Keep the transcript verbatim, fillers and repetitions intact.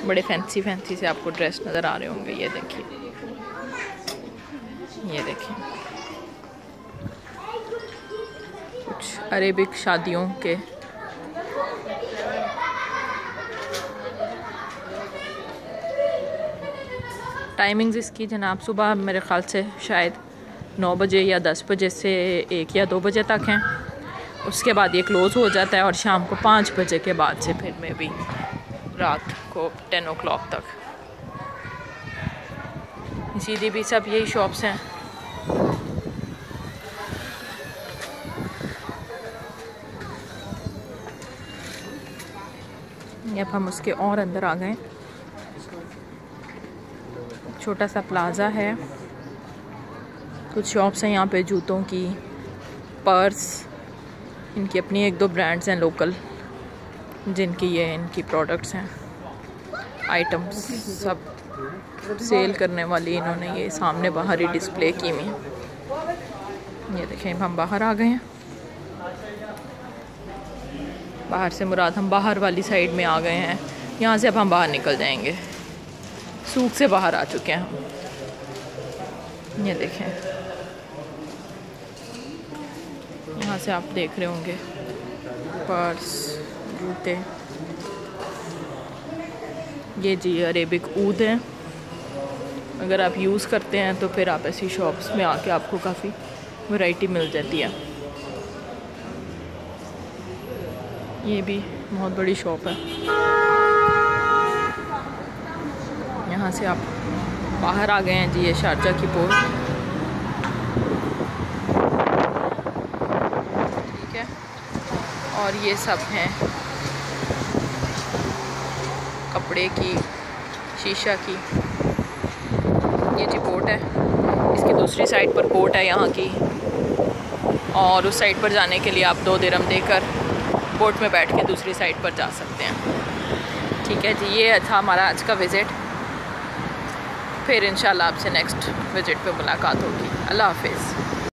बड़े fancy fancy से आपको ड्रेस नज़र आ रहे होंगे। ये देखिए, ये देखिए कुछ अरेबिक शादियों के टाइमिंग्स इसकी जनाब सुबह मेरे ख़्याल से शायद नौ बजे या दस बजे से एक या दो बजे तक हैं। उसके बाद ये क्लोज़ हो जाता है और शाम को पाँच बजे के बाद से फिर मैं भी रात को टेन ओ क्लॉक तक। सीधी भी सब यही शॉप्स हैं। अब हम उसके और अंदर आ गए। छोटा सा प्लाज़ा है, कुछ शॉप्स हैं यहाँ पे जूतों की, पर्स, इनकी अपनी एक दो ब्रांड्स हैं लोकल जिनकी ये इनकी प्रोडक्ट्स हैं, आइटम्स सब सेल करने वाली इन्होंने ये सामने बाहर ही डिस्प्ले की हुई। ये देखें हम बाहर आ गए हैं। बाहर से मुराद हम बाहर वाली साइड में आ गए हैं। यहाँ से अब हम बाहर निकल जाएंगे। सूक से बाहर आ चुके हैं हम। ये देखें, यहाँ से आप देख रहे होंगे पर्स, जूते। ये जी अरेबिक ऊद है। अगर आप यूज़ करते हैं तो फिर आप ऐसी शॉप्स में आके आपको काफ़ी वैरायटी मिल जाती है। ये भी बहुत बड़ी शॉप है। यहाँ से आप बाहर आ गए हैं जी। ये शारजा की पोल, ठीक है। और ये सब हैं कपड़े की, शीशा की। ये जी बोट है, इसकी दूसरी साइड पर बोट है यहाँ की, और उस साइड पर जाने के लिए आप दो दिरहम देकर बोट में बैठ के दूसरी साइड पर जा सकते हैं। ठीक है जी, ये था हमारा आज का विज़िट। फिर इंशाल्लाह आपसे नेक्स्ट विज़िट पे मुलाकात होगी। अल्लाह हाफिज़।